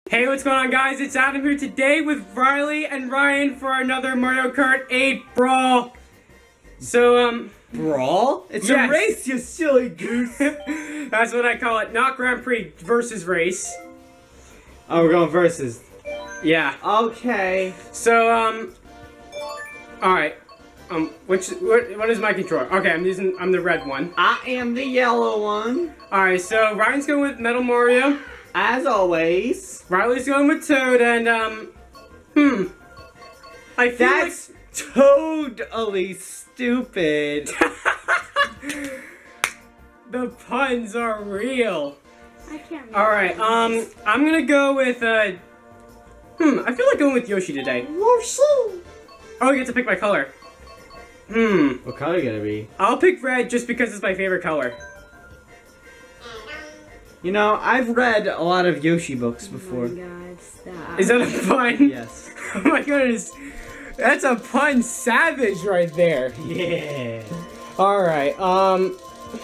Hey, what's going on, guys? It's Adam here today with Rylee and Ryan for another Mario Kart 8 Brawl. So, Brawl? It's yes. a race, you silly goose! That's what I call it. Not Grand Prix, versus race. Oh, we're going versus. Yeah. Okay. So, alright. What is my controller? Okay, I'm the red one. I am the yellow one. Alright, so Ryan's going with Metal Mario. As always. Riley's going with Toad, and, I feel That's totally stupid. The puns are real. I can't. Alright, I'm gonna go with, I feel like going with Yoshi today. Yoshi! Oh, I get to pick my color. What color are you gonna be? I'll pick red just because it's my favorite color. You know, I've read a lot of Yoshi books before. Oh my God, stop. Is that a pun? Yes. Oh my goodness. That's a pun savage right there. Yeah. Alright, Alright.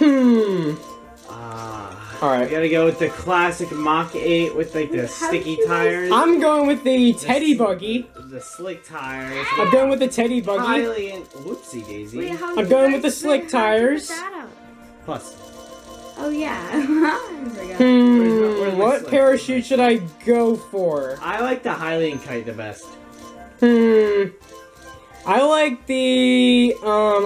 I gotta go with the classic Mach 8 with like the sticky tires. I'm going with the teddy buggy. The slick tires. I'm going with the teddy buggy. Kylie and whoopsie daisy. Wait, I'm going with the slick tires. Plus. Oh yeah. I forgot. What parachute should I go for? I like the Hylian kite the best. I like the,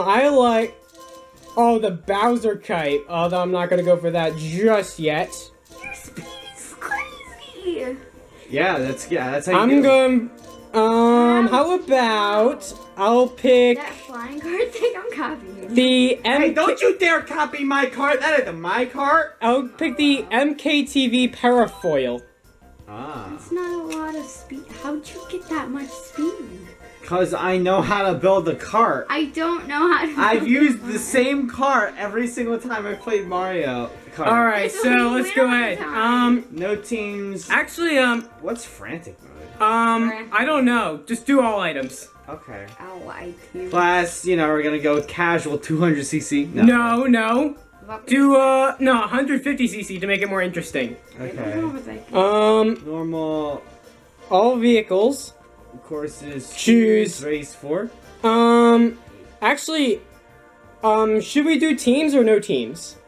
oh, the Bowser kite. Although I'm not gonna go for that just yet. Your speed is crazy. Yeah, that's how you I'm do it. going, how about I'll pick That flying card thing, I'm copying. the Hey, don't you dare copy my cart! That is my cart! I'll pick the MKTV parafoil. Ah. That's not a lot of speed. How'd you get that much speed? Cause I know how to build a cart. I don't know how to. I've used the same cart every single time I've played Mario Kart. Alright, It's so only let's go one ahead. time. No teams. Actually, What's frantic mode? I don't know. Just do all items. Okay. Oh, I do. Class, you know, we're gonna go with casual 200cc. No. Do, no, 150cc to make it more interesting. Okay. Normal. All vehicles. Courses. Choose. Race 4. Actually, should we do teams or no teams?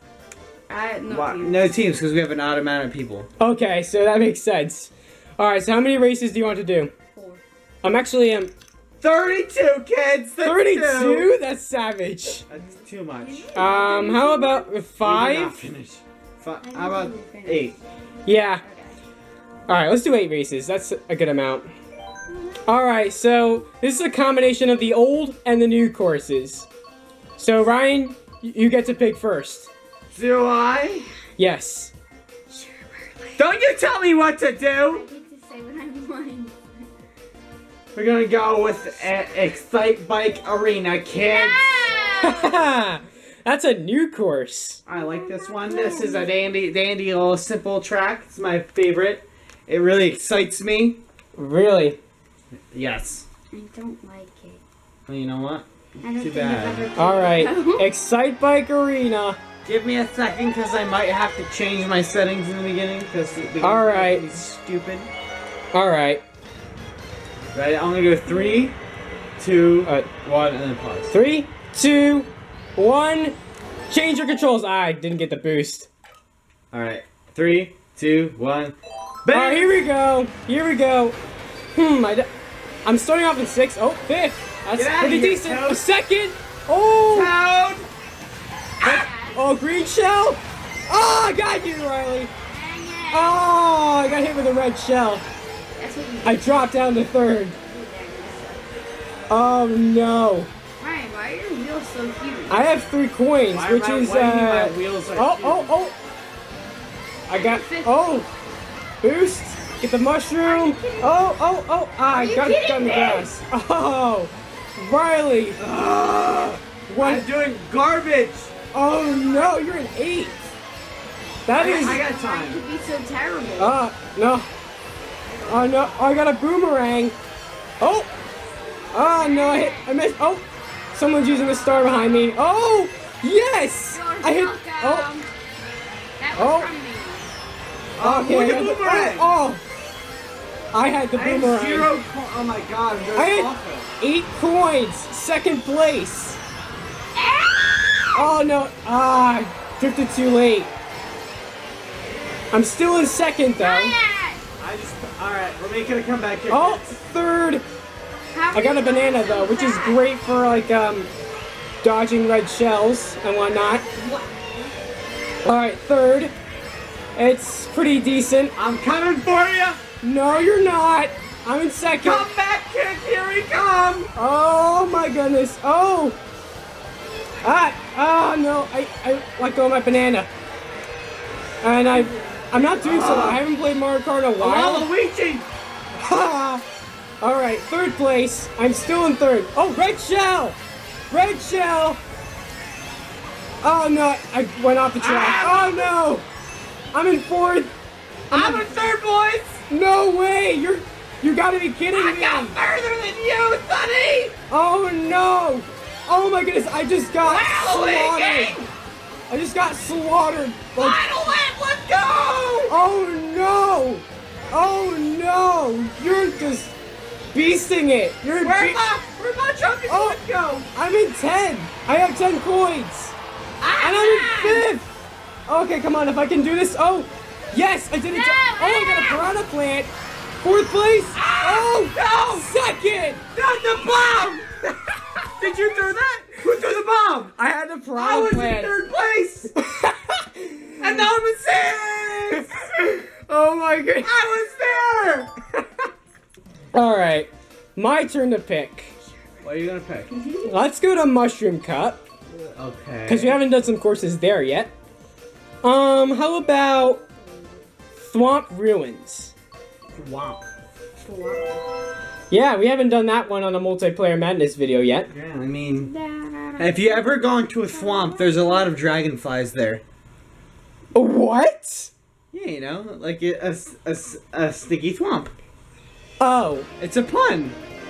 No teams, because we have an odd amount of people. Okay, so that makes sense. Alright, so how many races do you want to do? 4. I'm actually, 32, kids! 32? That's savage. That's too much. How about We did 5? not finish. How about 8? Yeah. Alright, let's do 8 races. That's a good amount. Alright, so this is a combination of the old and the new courses. So, Ryan, you get to pick first. Do I? Yes. Don't you tell me what to do! I get to say what I want. We're gonna go with Excitebike Arena, kids! That's a new course. I like this one. This is a dandy little simple track. It's my favorite. It really excites me. Really? Yes. I don't like it. Well, you know what? I don't Too think I've bad. ever played Alright, it. Excitebike Arena. Give me a second, because I might have to change my settings in the beginning, because the game Alright. is stupid. Alright. Right, I'm gonna go 3, 2, 1, and then pause. 3, 2, 1. Change your controls. I didn't get the boost. Alright, 3, 2, 1. Bang! Alright, here we go. Here we go. I'm starting off in 6th. Oh, 5th. That's Get out of pretty here, decent. Toad. A 2nd. Oh! Toad! Oh, green shell. Oh, I got you, Rylee. Oh, I got hit with a red shell. That's what you I dropped down to 3rd. Oh, no. Ryan, why are your wheels so huge? I have 3 coins, Why which do you is, mean my wheels are huge? oh. I got, boost. Get the mushroom. Oh. Ah, I got it on the grass. Oh, Rylee. I'm doing garbage! Oh, no, you're an 8. That is. I got Why time. could be so terrible? No. Oh, no, I got a boomerang. Oh. Oh, no, I missed. Oh, someone's using the star behind me. Oh, yes. I hit. Oh. That was from me. Okay. look at the boomerang. Oh. I had the I had boomerang. 0 Oh my god, I that's had awful. 8 coins. Second place. Oh no. Ah, drifted too late. I'm still in second though. Alright, we're making a comeback here. Oh, third. I got a banana though, which is great for like dodging red shells and whatnot. Alright, third. It's pretty decent. I'm coming for you! No, you're not. I'm in second. Come back, kid! Here we come! Oh my goodness. Oh. No. I let go of my banana. And I'm not doing so well. I haven't played Mario Kart in a while. Waluigi! Alright, third place. I'm still in third. Oh, red shell! Red shell! Oh no, I went off the track. Oh no! I'm in fourth. I'm in third, boys! No way! You gotta be kidding me! I got further than you, Sonny! Oh no! Oh my goodness, I just got Waluigi! slaughtered! I just got slaughtered! Like, Final lap, let's go! oh no! Oh no! You're just beasting it! You're Where's my champion go? I'm in 10! I have 10 coins! And I'm in 5th! Okay, come on, if I can do this. Oh! Yes, I did it! Oh, I got a piranha plant! 4th place! Oh! No! Second! Not the bomb! Did you throw that? Who threw the bomb? I had a I piranha was plant! in 3rd place! And now I'm in 6th! Oh my goodness! I was there! Alright, my turn to pick. What are you gonna pick? Let's go to Mushroom Cup, Okay. because we haven't done some courses there yet. How about Thwomp Ruins? Wow. Yeah, we haven't done that one on a multiplayer madness video yet. Yeah, I mean, if you ever gone to a thwomp, there's a lot of dragonflies there. What? Yeah, you know, like a sticky thwomp. Oh. It's a pun.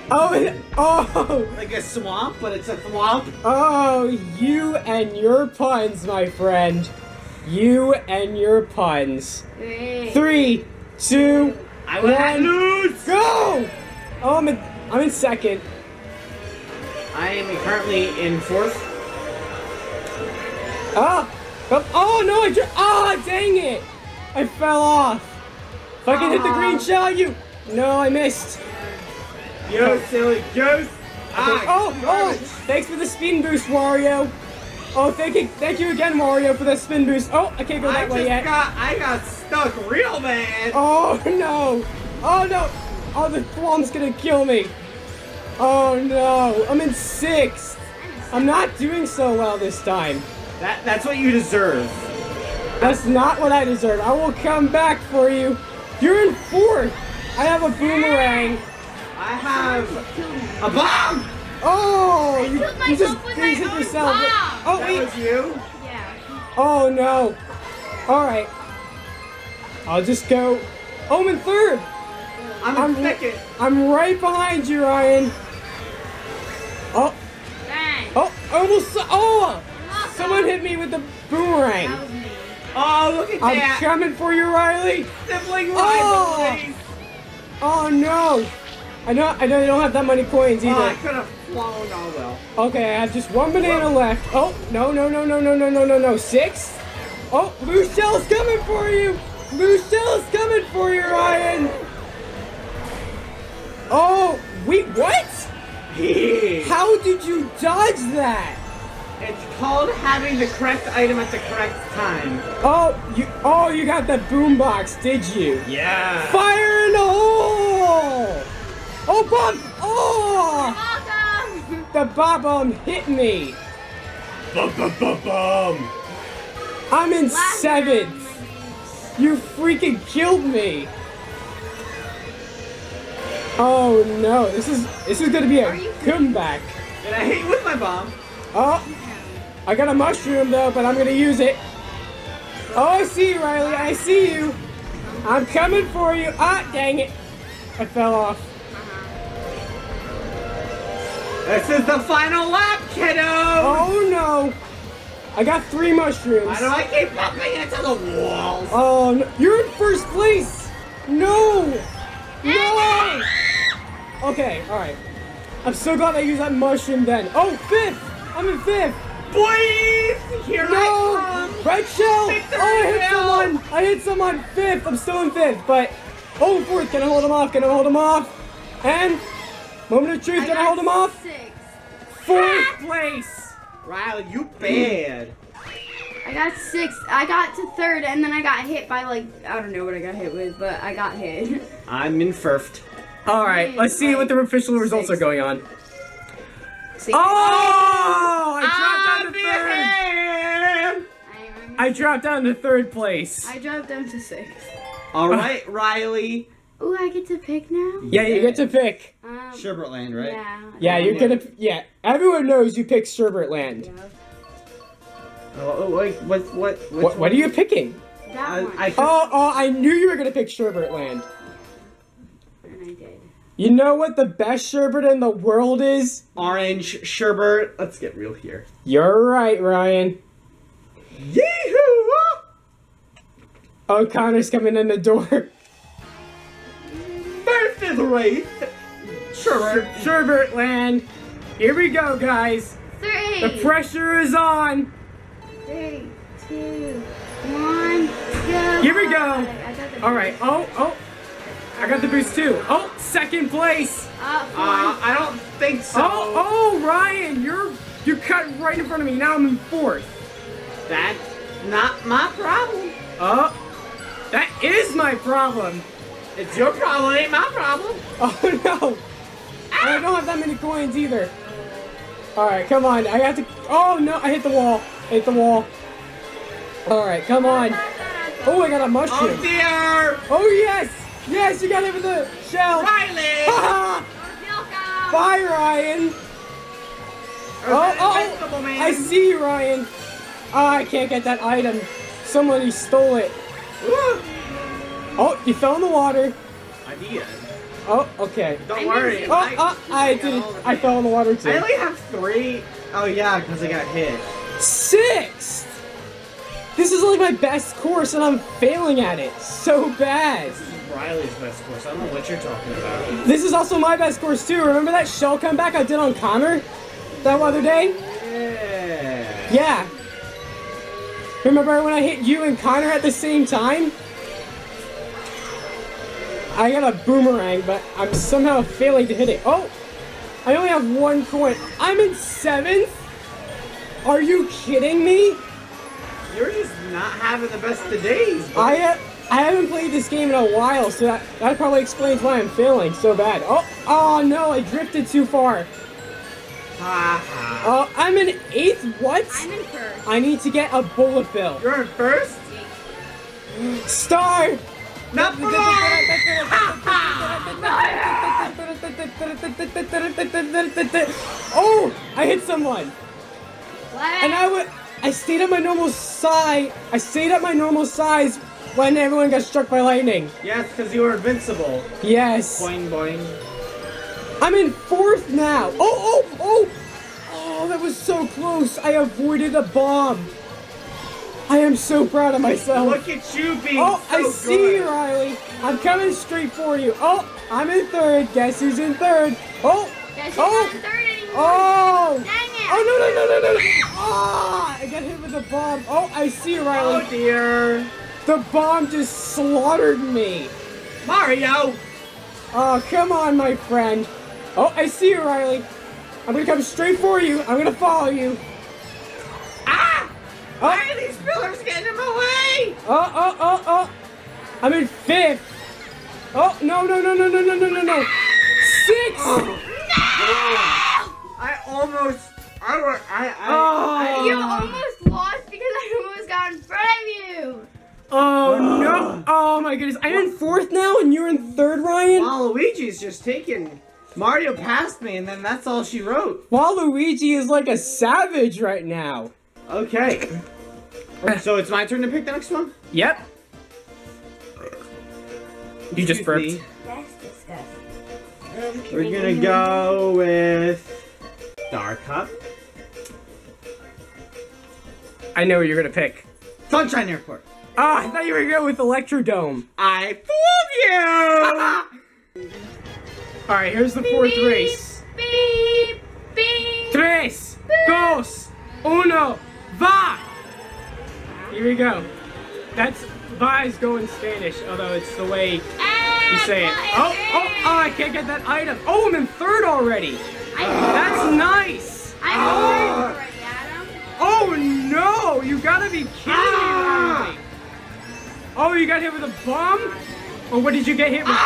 Oh, Like a swamp, but it's a thwomp. oh, you and your puns, my friend. You and your puns. 3, 2, I will not 1, lose. go! Oh, I'm in second. I am currently in 4th. Oh no, oh, dang it! I fell off. If I can hit the green shell, no, I missed. You silly goose. Oh, thanks for the spin boost, Wario. Oh, thank you again, Wario, for the spin boost. Oh, I can't go that way yet. I got stuck real bad. Oh no! Oh no! Oh, the Thwomp's gonna kill me. Oh no! I'm in 6th. I'm not doing so well this time. That's what you deserve. That's not what I deserve. I will come back for you. You're in 4th. I have a boomerang. I have a bomb. Oh, I killed you myself just with my hit own yourself. bomb. Oh, That wait. was you. Yeah. Oh no. All right. I'll just go. Oh, I'm in 3rd. I'm in 2nd. I'm right behind you, Ryan. Oh, Dang. oh, almost. Oh, Awesome. someone hit me with the boomerang. That was me. Oh, look at I'm that. coming for you, Rylee. Sibling Oh. rivalry. Oh no. I know you don't have that many coins Oh, I either. could have flown. Oh well. Okay, I have just 1 banana left. Oh, no. 6. Oh, blue shell's coming for you. Blue shell's coming for you, Ryan. Oh, wait, what? How did you dodge that? It's called having the correct item at the correct time. Oh, you got that boombox, did you? Yeah. Fire in the hole! Oh, bomb! Oh! Awesome. The bomb hit me. Bum. I'm in Last 7th. round. You freaking killed me. Oh no, this is gonna be a comeback. Did I hit you with my bomb? Oh, I got a mushroom though, but I'm gonna use it. Oh, I see you, Rylee. I see you. I'm coming for you. Ah, dang it. I fell off. This is the final lap, kiddo! Oh no. I got 3 mushrooms. Why do I keep bumping into the walls? Oh, no. You're in 1st place. No. No. Okay, alright. I'm so glad I used that mushroom then. Oh, 5th! I'm in 5th! Please! Here I come! Red shell! Victory Oh, I hit Hill! someone! I hit someone! 5th! I'm still in 5th, but... Oh, 4th! Can I hold him off? Can I hold him off? And... Moment of truth, can I hold him off? 6. 4th place! Rylee, you bad. I got 6th. I got to 3rd, and then I got hit by, like, I don't know what I got hit with, but I got hit. I'm in 1st. Alright, let's see what the official results are going on. See? Oh! I dropped down to 3rd! I dropped down to 3rd place. I dropped down to 6th. Alright, Rylee. Ooh, I get to pick now? Yeah, you get to pick. Sherbet Land, right? Yeah. Yeah, you're gonna... Yeah, everyone knows you picked Sherbet Land. Yeah. Oh, wait, What are you picking? That one. Oh, I knew you were gonna pick Sherbet Land. And I did. You know what the best sherbet in the world is? Orange sherbet. Let's get real here. You're right, Ryan. Yee-hoo! Oh, Connor's coming in the door. 1st is right. Sherbet Land. Here we go, guys. 3. The pressure is on. 3, 2, 1, go. Here we go. I got the All right. Oh. I got the boost too. Oh, 2nd place. I don't think so. Oh, Ryan, you cut right in front of me. Now I'm in 4th. That's not my problem. Oh, that is my problem. It's your problem, ain't my problem. Oh no. I don't have that many coins either. All right, come on. I have to. Oh no, I hit the wall. All right, come on. Oh, I got a mushroom. Oh dear. Oh yes. Yes, you got hit with the shell. Rylee. Bye, Ryan. Oh, I see you, Ryan. Oh, I can't get that item. Somebody stole it. Oh, you fell in the water. I did. Oh, okay. Don't worry. I didn't. I fell in the water too. I only have 3. Oh yeah, because I got hit. 6th! This is like my best course and I'm failing at it so bad. This is Rylee's best course. I don't know what you're talking about. This is also my best course too. Remember that shell comeback I did on Connor that other day? Yeah. Yeah. Remember when I hit you and Connor at the same time? I got a boomerang, but I'm somehow failing to hit it. Oh! I only have 1 coin. I'm in 7th? Are you kidding me? You're just not having the best of days. I haven't played this game in a while, so that probably explains why I'm failing so bad. Oh no, I drifted too far. Ha. I'm in 8th? What? I'm in 1st. I need to get a bullet bill. You're in 1st? Star! Not for Oh! I hit someone! What? And I stayed at my normal size. I stayed at my normal size when everyone got struck by lightning. Yes, because you were invincible. Yes. Boing boing. I'm in 4th now. Oh, that was so close. I avoided a bomb. I am so proud of myself. Look at you being Oh, so I good. see you, Rylee. I'm coming straight for you. Oh, I'm in 3rd. Guess who's in 3rd? Oh, Guess you're not in 3rd anymore. oh. Dang it. Oh, no. Ah, I got hit with a bomb. Oh, I see you, Rylee. Oh dear. The bomb just slaughtered me. Mario. Oh, come on, my friend. Oh, I see you, Rylee. I'm gonna come straight for you. I'm gonna follow you. Ah! Oh. Why are these pillars getting in my way? Oh. I'm in 5th. Oh, no. 6th. Oh. I almost. You almost lost because I almost got in front of you. Oh, no. Oh, my goodness. I'm in 4th now, and you're in 3rd, Ryan? Waluigi's just taking. Mario passed me, and then that's all she wrote. Waluigi is like a savage right now. Okay. So it's my turn to pick the next one? Yep. You just burped. Me. That's disgusting. We're gonna go with Dark Cup. I know what you're gonna pick. Sunshine Airport. Ah, I thought you were gonna go with Electrodome. I fooled you! Alright, here's the fourth race. Beep, beep. Tres, dos, uno, va! Here we go. That's va is going in Spanish, although it's the way you say it. Oh, I can't get that item. Oh, I'm in third already. That's nice. I'm third already, Adam. Oh no, you gotta be kidding me, Rylee. Oh, you got hit with a bomb? Or what did you get hit with?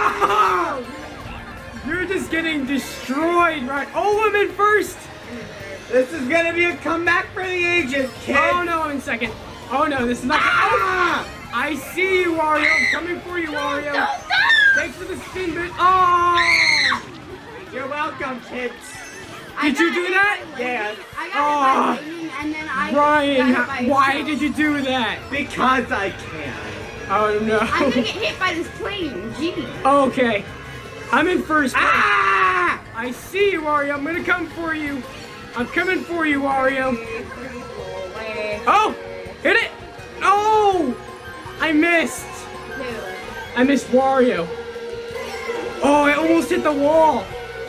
You're just getting destroyed, right? Oh, I'm in first. This is gonna be a comeback for the ages, kid. Oh no, I'm in second. Oh no, this is not. I see you, Wario. I'm coming for you, Wario. Thanks for the spin bit. Oh! You're welcome, kids. Did you do that? Yes. I got hit by lightning and then I Ryan, got hit by why stone. did you do that? Because I can. Oh no. I'm gonna get hit by this plane. Gee. Okay. I'm in first place. I see you, Wario. I'm gonna come for you. I'm coming for you, Wario. Oh! Hit it! No! I missed. I missed Wario. Oh, I almost hit the wall.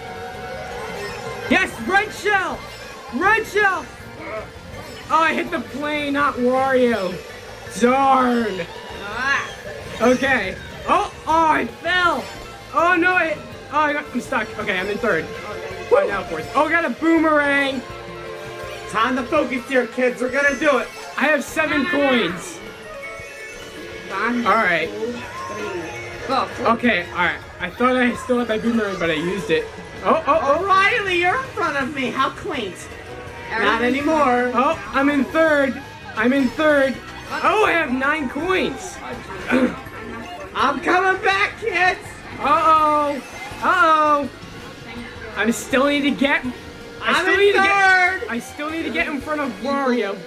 Yes, red shell! Red shell! Oh, I hit the plane, not Wario. Darn. Okay. Oh, I fell. Oh, no, I'm stuck. Okay, I'm in third. Oh, now fourth. Oh, I got a boomerang. Time to focus here, kids. We're gonna do it. I have 7 coins. Alright. Okay, alright. I thought I still had my boomerang, but I used it. Oh, Rylee, you're in front of me. How quaint. Not anymore. Oh, I'm in third. I'm in third. Oh, I have 9 coins. I'm coming back, kids. Uh-oh. Uh-oh. I still need to get... I still need to get in front of Wario.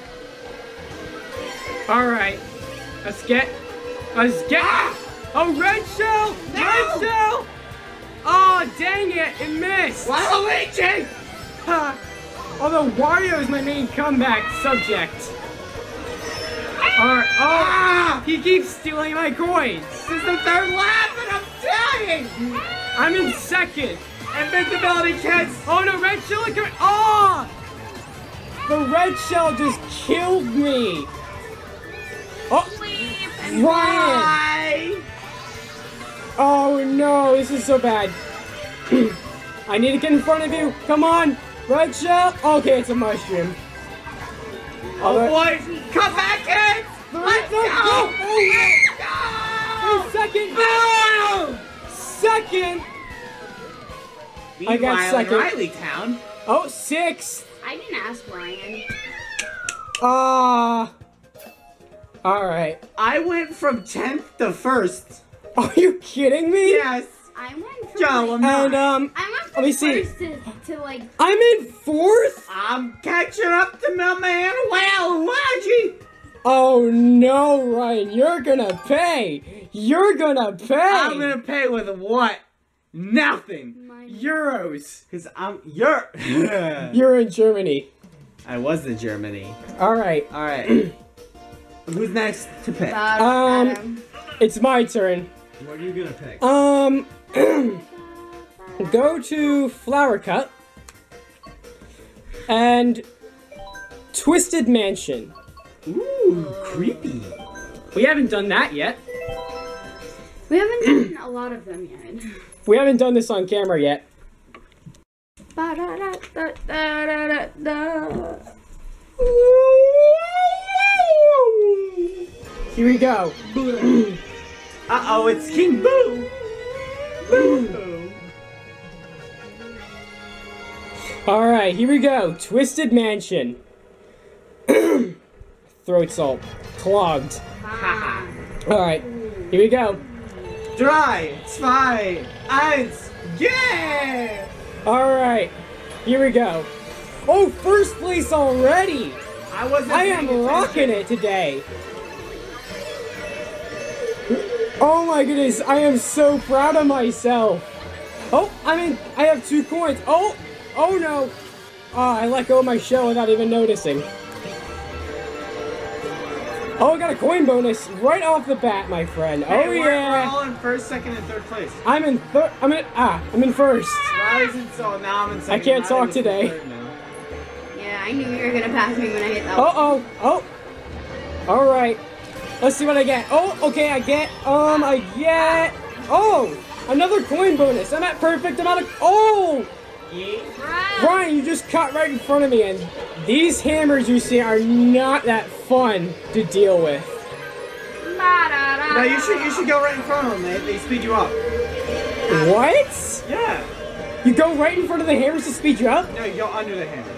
Alright. Let's get... Oh, red shell! No! Red shell! Oh, dang it! It missed! Waluigi! Although Wario is my main comeback subject. Alright, oh, he keeps stealing my coins. This is the third lap and I'm dying! I'm in second. Invincibility, kids! Oh no, red shell! Oh! The red shell just killed me. Oh, Ryan! Why? Oh no, this is so bad. I need to get in front of you. Come on, red shell. Okay, it's a mushroom. Oh boy! Come back, kids! Let's go! Oh, second! No! Second! I got Meanwhile, second. in Rylee Town. Oh, 6th! I didn't ask Ryan. Alright. I went from 10th to 1st. Are you kidding me? Yes. I went from Joe, I'm not. And, I went from let me see. first to like. I'm in 4th? I'm catching up to my man Waluigi. Oh no, Ryan, you're gonna pay! You're gonna pay! I'm gonna pay with what? Nothing. Euros. Cause I'm You're in Germany. I was in Germany. Alright. Alright. Who's next to pick? It's my turn. What are you gonna pick? Go to Flower Cut and Twisted Mansion. Ooh, creepy. We haven't done that yet. We haven't done a lot of them yet. We haven't done this on camera yet. Here we go. Uh-oh, it's King Boo. Boo. Alright, here we go. Twisted Mansion. Throat's all clogged. Alright, here we go. 3, 2, 1, yeah! Alright, here we go. Oh, first place already! I am rocking it today. Oh my goodness, I am so proud of myself. Oh, I have 2 coins. Oh no. Oh, I let go of my shell without even noticing. Oh, I got a coin bonus right off the bat, my friend. Hey, Oh we're yeah. all in first, second, and third place. I'm in first. Riley's in now I'm in second. I can't Riley talk was in today. third now. Yeah, I knew you were gonna pass me when I hit that. Oh. All right. Let's see what I get. Oh, okay. I get. Oh, another coin bonus. I'm at perfect amount of. Oh. Yeah. Ryan, you just cut right in front of me, and these hammers you see are not that fun to deal with. No, you should go right in front of them. They speed you up. What? Yeah. You go right in front of the hammers to speed you up? No, you go under the hammers.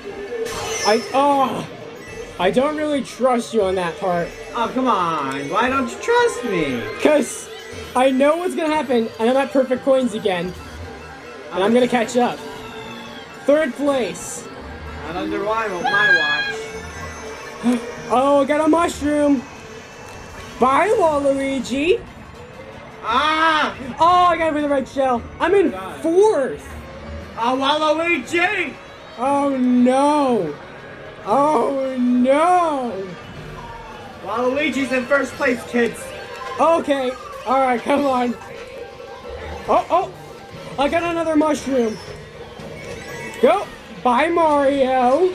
I don't really trust you on that part. Oh, come on. Why don't you trust me? Because I know what's going to happen, and I'm at perfect coins again. And I'm going to catch up. Third place. Not under my watch. Oh, I got a mushroom. Bye, Waluigi. Ah! Oh, I got it with the red shell. I'm in fourth. Oh, Waluigi! Oh, no. Oh, no. Waluigi's in first place, kids. Okay. All right, come on. Oh. I got another mushroom. Go. Bye, Mario.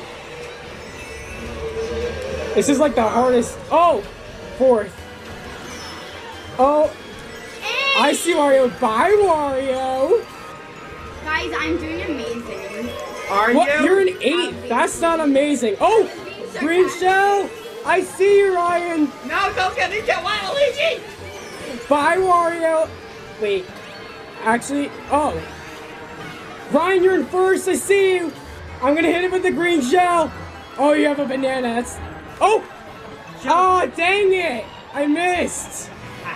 This is like the hardest. Oh, fourth. Oh, I see Mario. Bye, Wario. Guys, I'm doing amazing. Are What? you? You're an 8th. That's not amazing. Oh, green shell. I see you, Ryan. No, don't get Waluigi! Bye, Wario. Wait. Actually, oh. Ryan, you're in first. I see you. I'm going to hit it with the green shell. Oh, you have a banana. That's... Oh. Oh, dang it. I missed.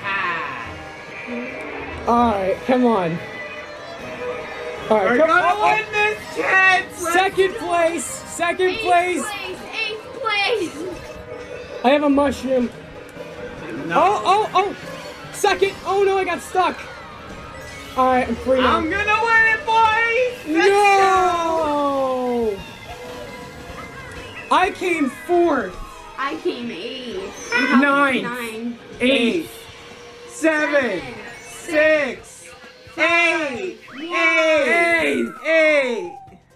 Alright, come on. Alright, We're come gonna on. win this, kids! Second place. Second place. Eighth place. I have a mushroom. No. Oh. Second. Oh, no, I got stuck. Alright, I'm free now. I'm gonna win it, boys! No! I came fourth. I came 8th. Ninth. 8, 7, 6, 8, 8.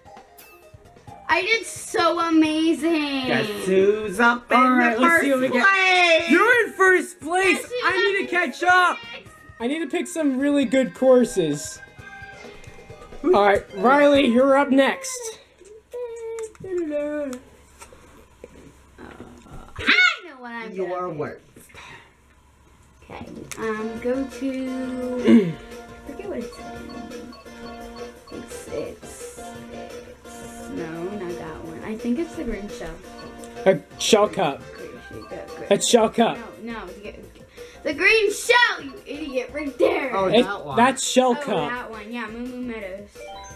I did so amazing. Guess who's up in Alright, the let's first see what we get. place? You're in first place. Yes, you I need to catch up. I need to pick some really good courses. Alright, Riley, you're up next. I know what I'm Your gonna pick. worst. Okay. Go to. I forget what it's saying. It's. No, not that one. I think it's the green shell. A shell cup. That's shell cup. No. The green shell, you idiot, right there. Oh, that one. That's shell Oh, cup. that one. Yeah, Moo Moo Meadows.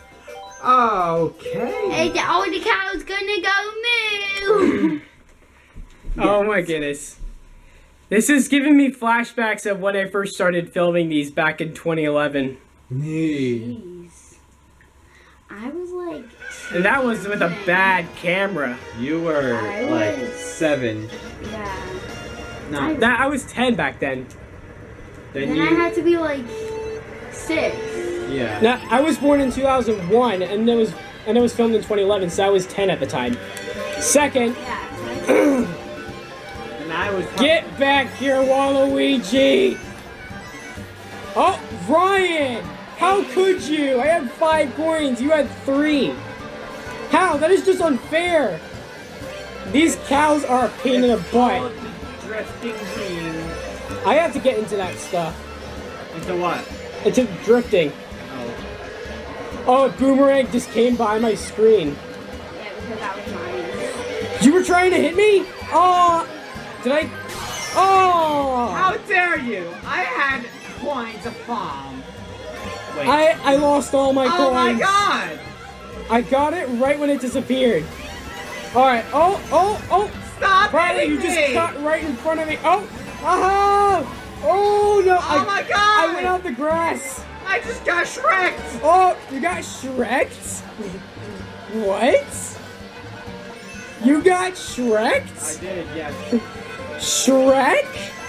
Okay. Hey, the cow's gonna go moo. Oh my goodness. This is giving me flashbacks of when I first started filming these back in 2011. Jeez. I was like. And that was with a bad camera. You were I like was- 7. Yeah. No. I was 10 back then. Then Then you. I had to be like 6. Yeah. Now, I was born in 2001 and it was filmed in 2011, so I was 10 at the time. Second, Yeah. And I was. get back here, Waluigi! Oh, Ryan! How could you? I had 5 coins, you had 3. How? That is just unfair. These cows are a pain in the butt. Drifting green. I have to get into that stuff. Into what? Into drifting. Oh. Oh, a boomerang just came by my screen. Yeah, because that was mine. You were trying to hit me? Oh, did I? Oh! How dare you? I had coins of bomb. Wait. I lost all my coins. Oh my god! I got it right when it disappeared. All right. Oh! Stop Riley, hitting you just me! cut right in front of me. Oh! Aha! Oh no! Oh my god! I went out the grass. I just got shreked! Oh, you got shreked? What? You got shreked? I did, yes. Shrek?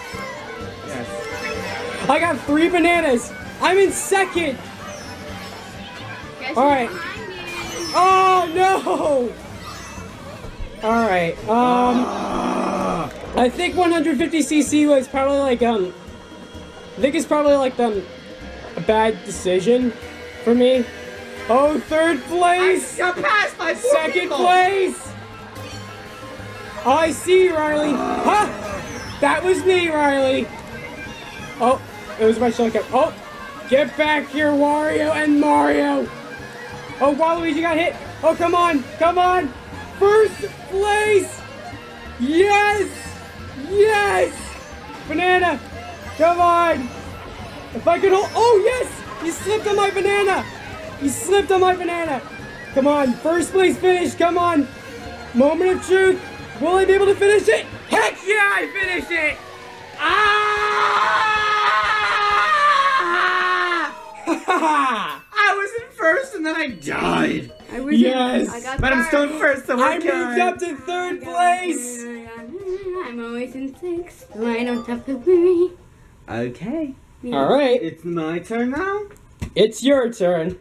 Yes. I got 3 bananas. I'm in second. Guess All right. who's behind you? Oh no! All right. I think 150cc was probably like I think it's probably like a bad decision for me. Oh, 3rd place. I got past my 4 Second people. place. Oh, I see you, Rylee. Ha! That was me, Rylee. Oh, it was my shotgun. Oh, get back here, Wario and Mario. Oh, Waluigi got hit. Oh, come on. Come on. 1st place. Yes. Yes. Banana. Come on. If I could hold. Oh, yes. You slipped on my banana. You slipped on my banana. Come on. 1st place finish. Come on. Moment of truth. Will I be able to finish it? Heck yeah, I finished it. Ah! I was in 1st and then I died. I was Yes. I got But I'm still in third. 1st, so I we're moved up to 3rd place. I'm always in 6th, so I don't have to worry. Okay. All right. It's my turn now. It's your turn.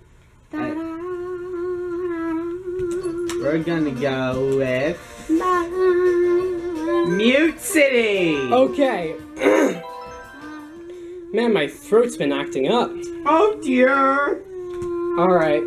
We're gonna go with Mute City. Okay. Man, my throat's been acting up. Oh dear. All right.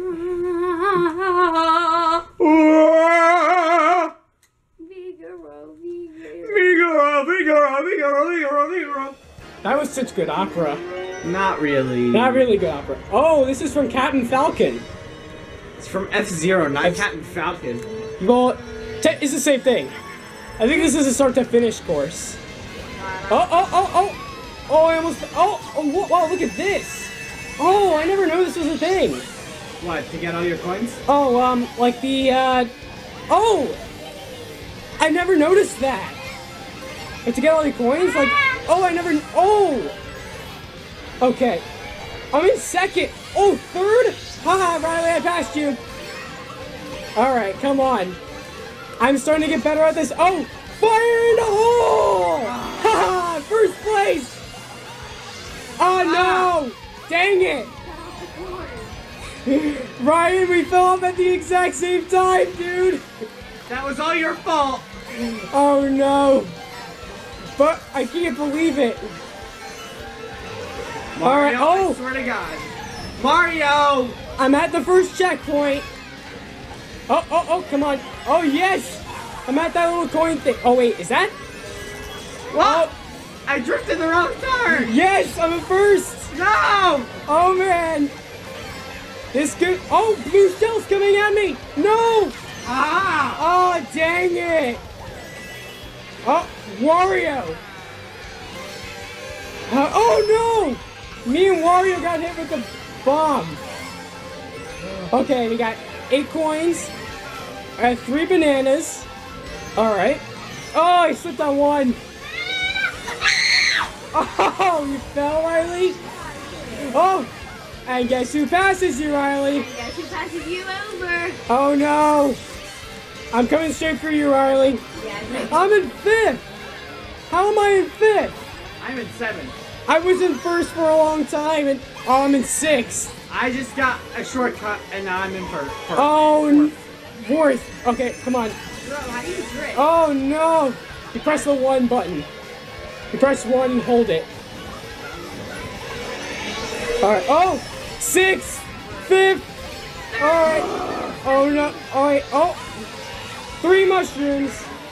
That was such good opera. Not really. Not really good opera. Oh, this is from Captain Falcon. It's from F-Zero, not Captain Falcon. Well, it's the same thing. I think this is a start to finish course. Oh, I almost, wow, look at this. Oh, I never knew this was a thing. What, to get all your coins? Oh, like the, oh, I never noticed that. Like to get all the coins, like, oh, okay. I'm in second. Oh, 3rd? Haha, Rylee, I passed you. All right, come on. I'm starting to get better at this. Oh, fire in the hole! Haha, 1st place. Oh, no. Dang it. Ryan, we fell off at the exact same time, dude. That was all your fault. Oh, no. But I can't believe it. Mario, All right, oh. I swear to God. Mario! I'm at the 1st checkpoint. Oh, come on. Oh, yes. I'm at that little coin thing. Oh, wait, is that? What? I drifted the wrong turn. Yes, I'm in 1st. No! Oh, man. This could. Oh, blue shell's coming at me. No. Ah! Oh, dang it. Oh, Wario. Oh, no. Me and Wario got hit with the bomb. Okay, we got 8 coins. I have 3 bananas. All right. Oh, I slipped on 1. Oh, you fell, Rylee? Oh, and guess who passes you, Rylee? Guess who passes you over? Oh, no. I'm coming straight for you, Rylee. Yeah, I'm in 5th. How am I in 5th? I'm in 7th. I was in 1st for a long time, and I'm in 6th. I just got a shortcut, and now I'm in 1st. Oh, 4th. Okay, come on. Bro, how do you drift? Oh, no. You press the 1 button. You press 1 and hold it. Alright. Oh! 6th! 5th! Alright. Oh, no. Alright. Oh! 3 mushrooms.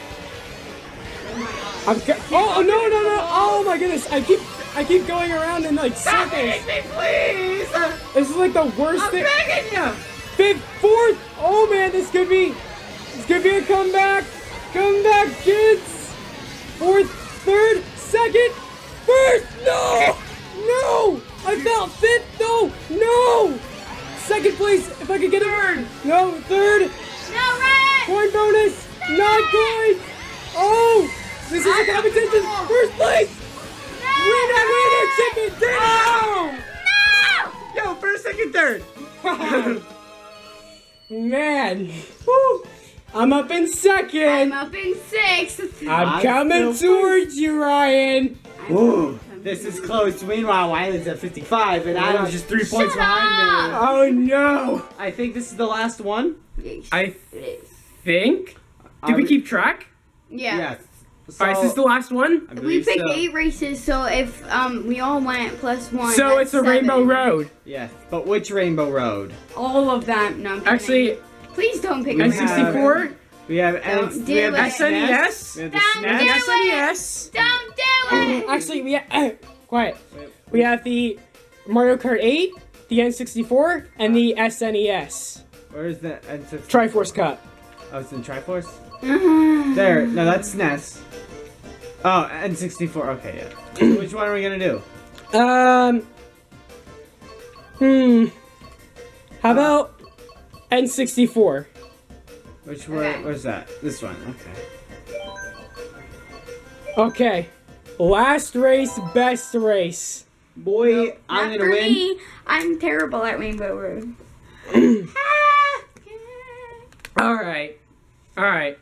Oh, no. Oh, my goodness. I keep going around in, like, Stop circles. hitting me, please! This is, like, the worst I'm thing. begging you! 5th! 4th! Oh, man. This could be a comeback. Come back, kids. 4th, 3rd, 2nd, 1st. No! No! I fell. 5th. No! 2nd place. If I could get a 3rd. No, 3rd. No, Ryan! Coin bonus. 9 coins. Oh! This is a competition. 1st place. Winner, chicken dinner. No! Yo, 1st, 2nd, 3rd! Man. Woo. I'm up in second. I'm up in 6th. I'm coming towards you, Ryan. Ooh, this is close. Meanwhile, Wiley's at 55, and Adam's just 3 points behind me. Oh no! I think this is the last one. I It is. think. Did we keep track? Yeah. Yes. Alright, is this the last one? I We believe picked so. 8 races, so if we all went +1. So that's it's a Rainbow 7. Road. Yeah, but which Rainbow Road? All of them. No, I'm kidding. Actually, Please don't pick We them. N64, We have Don't do we have it. the SNES. We have the Don't SNES. do it. SNES. Don't do it! Actually, we have quiet. We have the Mario Kart 8, the N64, and the SNES. Where is the N64? Triforce Cup. Oh, it's in Triforce? There. No, that's SNES. Oh, N64. Okay, yeah. So which one are we gonna do? How about N64? Which one? Okay. Where's that? This one. Okay. Okay. Last race, best race. Boy, I'm Not gonna for win. me. I'm terrible at Rainbow Road. Alright. Alright.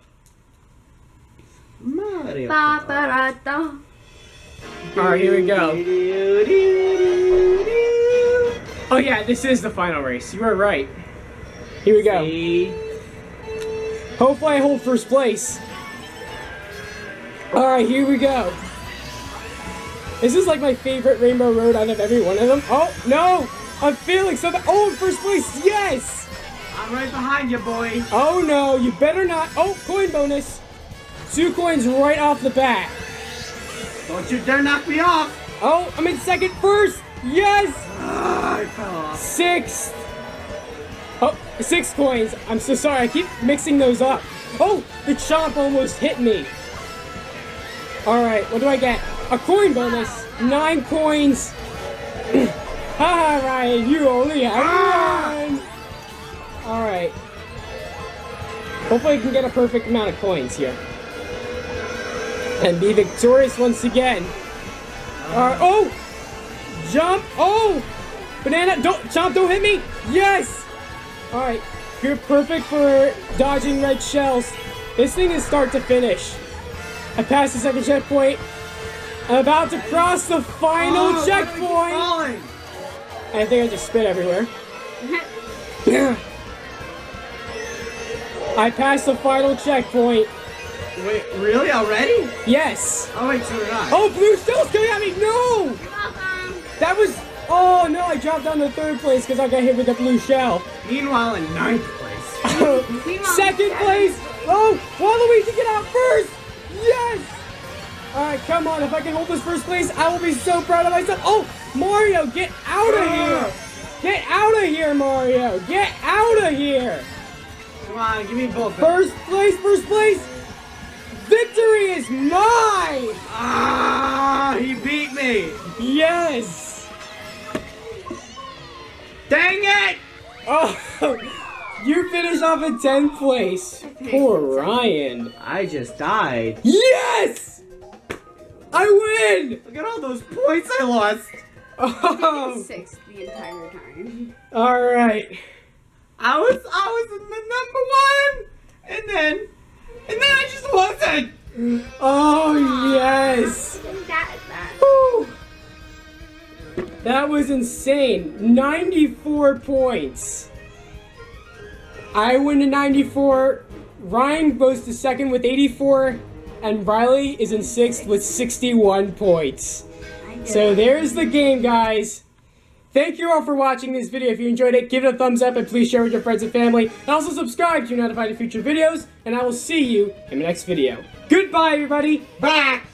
Mario Ba, Kart. ba, da, da. Alright, here we go. Oh yeah, this is the final race. You are right. Here we go. See? Hopefully I hold first place. Alright, here we go. This is like my favorite Rainbow Road out of every one of them. Oh, no! I'm feeling something. Oh, first place, yes! I'm right behind you, boy. Oh no, you better not. Oh, coin bonus. 2 coins right off the bat. Don't you dare knock me off. Oh, I'm in second first. Yes! I fell off. 6th. Oh, 6 coins. I'm so sorry. I keep mixing those up. Oh, the chomp almost hit me. Alright, what do I get? A coin bonus. 9 coins. Haha, Ryan, you only have 1. Alright. Hopefully I can get a perfect amount of coins here. And be victorious once again. Oh! Jump! Oh! Banana! Don't! Chomp, don't hit me! Yes! Alright. You're perfect for dodging red shells. This thing is start to finish. I passed the second checkpoint. I'm about to cross the final checkpoint! I think I just spit everywhere. I passed the final checkpoint. Wait, really? Already? Yes! Oh, wait, so did I. Oh, blue shell's coming at me! No! Welcome. That was... Oh, no, I dropped down to 3rd place because I got hit with a blue shell. Meanwhile, in 9th place. Meanwhile, 2nd place! Oh, Waluigi, get out first! Yes! Alright, come on. If I can hold this 1st place, I will be so proud of myself. Oh, Mario, get out of here! Get out of here, Mario! Get out of here! Come on, give me both. 1st place, 1st place! Victory is mine! Ah, he beat me. Yes! Dang it! Oh, you finished off in 10th place. Poor Ryan. I just died. Yes! I win! Look at all those points I lost. Oh, 6th the entire time. all right. I was in the #1, and then I just wasn't. Oh, yes. Woo. That was insane. 94 points. I win to 94. Ryan goes to 2nd with 84. And Rylee is in 6th with 61 points. So there's the game, guys. Thank you all for watching this video. If you enjoyed it, give it a thumbs up and please share with your friends and family. And also subscribe to be notified of future videos. And I will see you in the next video. Goodbye, everybody. Back.